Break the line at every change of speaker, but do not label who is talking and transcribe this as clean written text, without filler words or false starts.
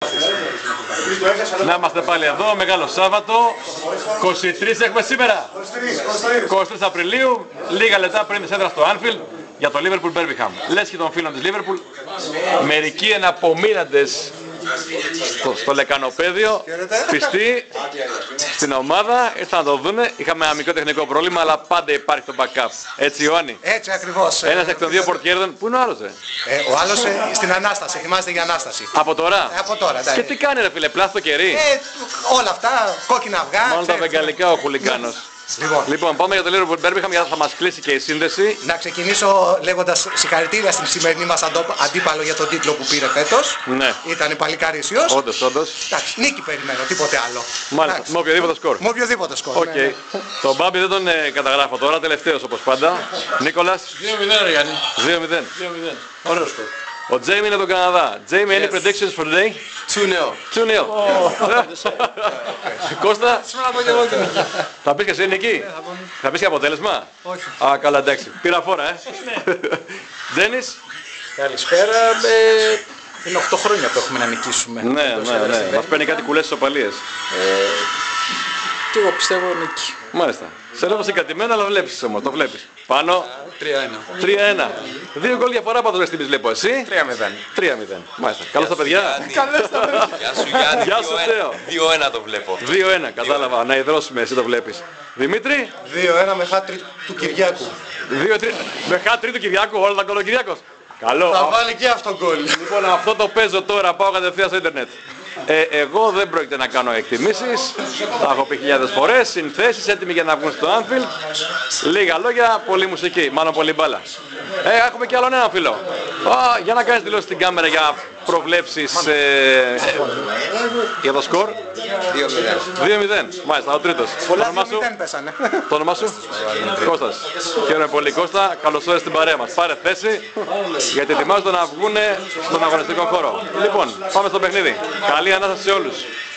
Να είμαστε πάλι εδώ, μεγάλο Σάββατο. 23 έχουμε σήμερα. 23 Απριλίου, λίγα λεπτά πριν τη έδρα στο Anfield για το Liverpool Birmingham. Λες και των φίλων της Liverpool, μερικοί εναπομείναντες στο λεκανοπέδιο, πιστοί στην ομάδα, ήρθαν να το δούνε. Είχαμε ένα μικρό τεχνικό πρόβλημα, αλλά πάντα υπάρχει το backup. Έτσι, Ιωάννη.
Έτσι ακριβώς.
Ένας εκ των δύο πορτιέρδων, πού είναι ο άλλος,
Ο άλλος στην Ανάσταση, θυμάστε για Ανάσταση.
Από τώρα.
Από τώρα,
Και τι κάνει ρε φίλε, πλάθο κερί.
Όλα αυτά, κόκκινα αυγά.
Μόνο τα βεγγαλικά ο χουλικάνος.
Λοιπόν,
πάμε για το Liverpool Birmingham, γιατί θα μας κλείσει και η σύνδεση.
να ξεκινήσω λέγοντας συγχαρητήρια στην σημερινή μας αντίπαλο για τον τίτλο που πήρε φέτος.
Ναι.
Ήταν παλικαρίσιος.
Όντως.
Εντάξει, νίκη περιμένω, τίποτε άλλο.
Μάλιστα, με οποιοδήποτε σκορ.
Με οποιοδήποτε σκορ.
Οκ.
Ναι.
Τον Μπάμπη δεν τον καταγράφω τώρα, τελευταίος όπως πάντα. Νίκολας.
2-0 ρε Γιάννη.
2-0.
2-0. Ωραίο σκορ.
Ο Τζέιμι είναι τον Καναδά. Τζέιμι, any predictions for today?
2-0.
2-0. Κώστα,
Σήμερα να πω και εγώ την νίκη.
θα πεις και εσύ νίκη? Θα πεις και αποτέλεσμα?
Όχι.
Α, καλά εντάξει. Πήρα φόρα, Τζένις.
Καλησπέρα. Είναι 8 χρόνια που έχουμε να νικήσουμε.
Ναι. Μας παίρνει κάτι κουλές ισοπαλίες.
Και εγώ πιστεύω νίκη.
Μάλιστα. Σε λέω συγκατημένο, αλλά βλέπεις όμως, το βλέπεις. Πάνω.
3-1.
3-1. 2 γκολ διαφορά πάντως στην βλέπω εσύ.
3-0.
3-0. Μάλιστα. Καλώς τα παιδιά.
Γεια σου Γιάννη,
Γεια σου, Θέο.
2-1 το βλέπω.
2-1. Κατάλαβα. Να υδρώσουμε, εσύ το βλέπεις. Δημήτρη.
2-1 με χάτρι του Κυριάκου.
2-3. Με χάτρι του Κυριάκου, όλα τα γκολ ο Κυριάκος. Καλό.
Θα βάλει και αυτό γκολ.
Λοιπόν, αυτό το παίζω τώρα, πάω κατευθείαν στο ίντερνετ. Εγώ δεν πρόκειται να κάνω εκτιμήσεις, τα έχω πει χιλιάδες φορές, συνθέσεις έτοιμοι για να βγουν στο Anfield. Λίγα λόγια, πολλή μουσική, μάλλον πολλή μπάλα. Έχουμε και άλλον ένα φίλο. Για να κάνεις δηλώσεις στην κάμερα για προβλέψεις για το σκορ. 2-0. Μάλιστα, ο τρίτος.
Πολλά 2-0 πέσανε.
Το όνομά σου? Κώστας. Χαίρομαι πολύ Κώστα, καλώς ήρθες στην παρέα μας. Πάρε θέση, γιατί ετοιμάζονται να βγουν στον αγωνιστικό χώρο. Λοιπόν, πάμε στο παιχνίδι. Καλή ανάσταση σε όλους.